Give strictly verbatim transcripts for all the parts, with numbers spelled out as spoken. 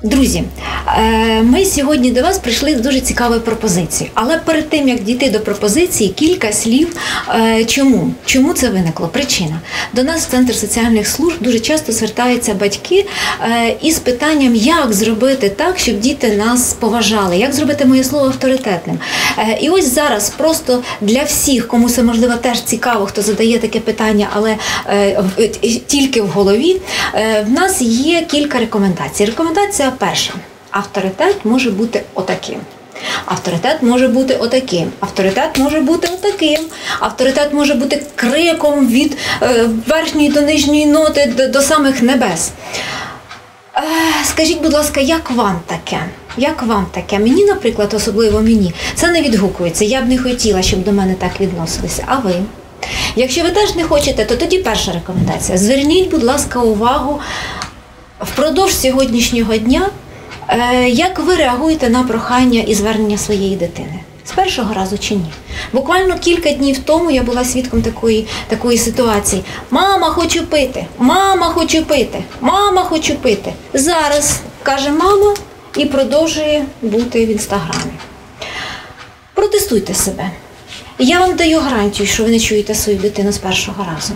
Друзі, ми сьогодні до вас прийшли з дуже цікавою пропозицією. Але перед тим, як дійти до пропозиції, кілька слів. Чому? Чому це виникло? Причина. До нас в Центр соціальних служб дуже часто звертаються батьки із питанням, як зробити так, щоб діти нас поважали, як зробити моє слово авторитетним. І ось зараз просто для всіх, кому це, можливо, теж цікаво, хто задає таке питання, але тільки в голові, в нас є кілька рекомендацій. Рекомендація перша. Авторитет може бути отаким. Авторитет може бути отаким. Авторитет може бути отаким. Авторитет може бути криком від е, верхньої до нижньої ноти до, до самих небес. Е, скажіть, будь ласка, як вам таке? Як вам таке? Мені, наприклад, особливо мені, це не відгукується. Я б не хотіла, щоб до мене так відносилися. А ви? Якщо ви теж не хочете, то тоді перша рекомендація. Зверніть, будь ласка, увагу впродовж сьогоднішнього дня, як ви реагуєте на прохання і звернення своєї дитини? З першого разу чи ні? Буквально кілька днів тому я була свідком такої, такої ситуації. Мама, хочу пити, мама, хочу пити, мама, хочу пити. Зараз, каже мама, і продовжує бути в інстаграмі. Протестуйте себе. Я вам даю гарантію, що ви не чуєте свою дитину з першого разу.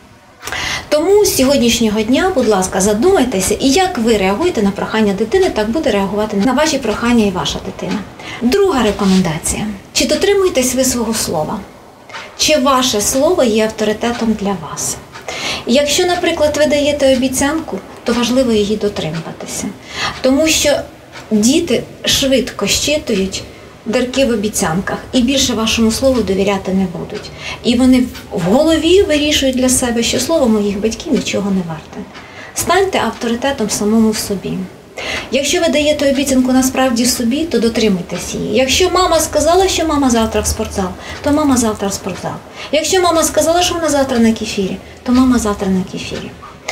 Тому з сьогоднішнього дня, будь ласка, задумайтеся, і як ви реагуєте на прохання дитини, так буде реагувати на ваші прохання і ваша дитина. Друга рекомендація. Чи дотримуєтесь ви свого слова? Чи ваше слово є авторитетом для вас? Якщо, наприклад, ви даєте обіцянку, то важливо її дотримуватися. Тому що діти швидко щитують дірки в обіцянках і більше вашому слову довіряти не будуть. І вони в голові вирішують для себе, що слово моїх батьків нічого не варте. Станьте авторитетом самому в собі. Якщо ви даєте обіцянку насправді в собі, то дотримуйтесь її. Якщо мама сказала, що мама завтра в спортзал, то мама завтра в спортзал. Якщо мама сказала, що вона завтра на кефірі, то мама завтра на кефірі.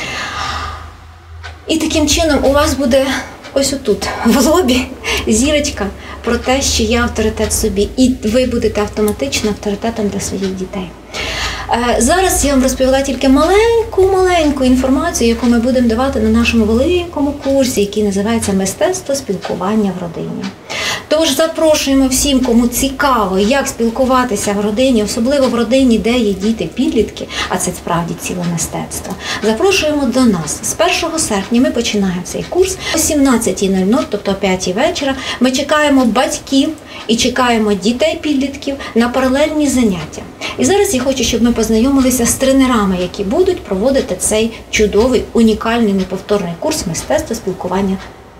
І таким чином у вас буде ось отут, в лобі, зірочка про те, що я авторитет собі. І ви будете автоматично авторитетом для своїх дітей. Зараз я вам розповіла тільки маленьку-маленьку інформацію, яку ми будемо давати на нашому великому курсі, який називається «Мистецтво спілкування в родині». Тож запрошуємо всім, кому цікаво, як спілкуватися в родині, особливо в родині, де є діти-підлітки, а це справді ціле мистецтво. Запрошуємо до нас. З першого серпня ми починаємо цей курс о сімнадцятій нуль нуль, тобто о п'ятій вечора. Ми чекаємо батьків і чекаємо дітей-підлітків на паралельні заняття. І зараз я хочу, щоб ми познайомилися з тренерами, які будуть проводити цей чудовий, унікальний, неповторний курс мистецтва спілкування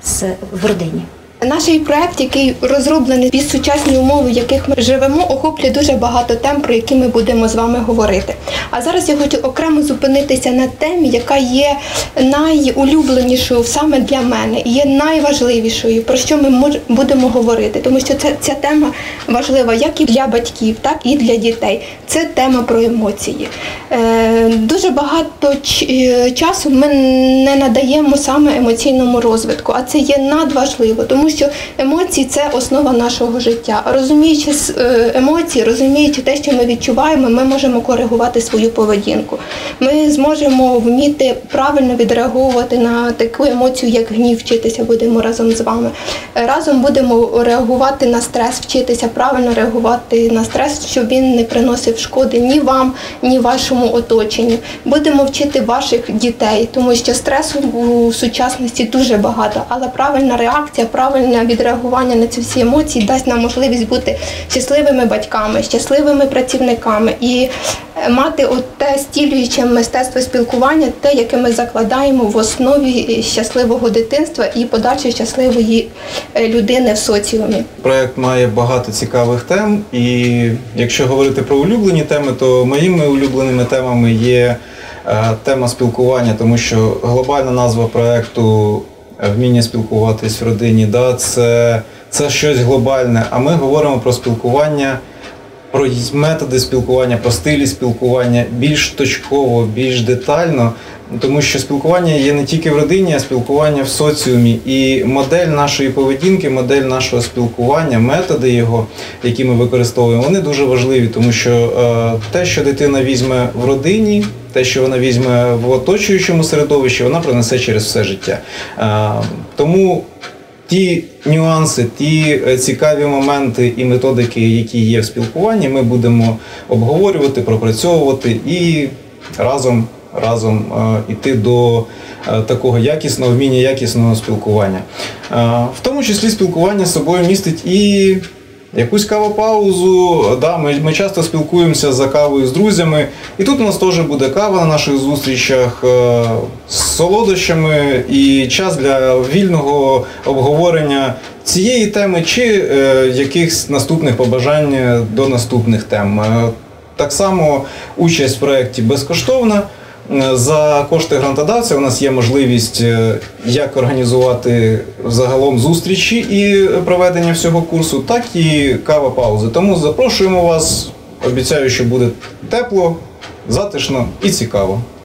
в родині. Наш проєкт, який розроблений під сучасні умови, в яких ми живемо, охоплює дуже багато тем, про які ми будемо з вами говорити. А зараз я хочу окремо зупинитися на темі, яка є найулюбленішою саме для мене, і є найважливішою, про що ми будемо говорити. Тому що це, ця тема важлива як і для батьків, так і для дітей. Це тема про емоції. Е, дуже багато часу ми не надаємо саме емоційному розвитку, а це є надважливо, тому що емоції – це основа нашого життя. Розуміючи емоції, розуміючи те, що ми відчуваємо, ми можемо коригувати свою поведінку. Ми зможемо вміти правильно відреагувати на таку емоцію, як гнів, вчитися будемо разом з вами. Разом будемо реагувати на стрес, вчитися правильно реагувати на стрес, щоб він не приносив шкоди ні вам, ні вашому оточенню. Будемо вчити ваших дітей, тому що стресу у сучасності дуже багато, але правильна реакція, правильне відреагування на ці всі емоції дасть нам можливість бути щасливими батьками, щасливими працівниками і мати те стілююче мистецтво спілкування, те, яке ми закладаємо в основі щасливого дитинства і подальшої щасливої людини в соціумі. Проєкт має багато цікавих тем, і якщо говорити про улюблені теми, то моїми улюбленими темами є тема спілкування, тому що глобальна назва проєкту «Вміння спілкуватись в родині», да, це, це щось глобальне, а ми говоримо про спілкування про методи спілкування, про стилі спілкування більш точково, більш детально, тому що спілкування є не тільки в родині, а спілкування в соціумі. І модель нашої поведінки, модель нашого спілкування, методи його, які ми використовуємо, вони дуже важливі, тому що е, те, що дитина візьме в родині, те, що вона візьме в оточуючому середовищі, вона принесе через все життя. Е, тому ті нюанси, ті цікаві моменти і методики, які є в спілкуванні, ми будемо обговорювати, пропрацьовувати і разом, разом е, йти до е, такого якісного, вміння якісного спілкування. Е, в тому числі спілкування з собою містить і якусь кавопаузу. Да, ми, ми часто спілкуємося за кавою з друзями, і тут у нас теж буде кава на наших зустрічах е, з солодощами і час для вільного обговорення цієї теми чи е, якихось наступних побажань до наступних тем. Е, так само участь в проєкті безкоштовна. За кошти грантодавця у нас є можливість як організувати загалом зустрічі і проведення всього курсу, так і кава-паузи. Тому запрошуємо вас, обіцяю, що буде тепло, затишно і цікаво.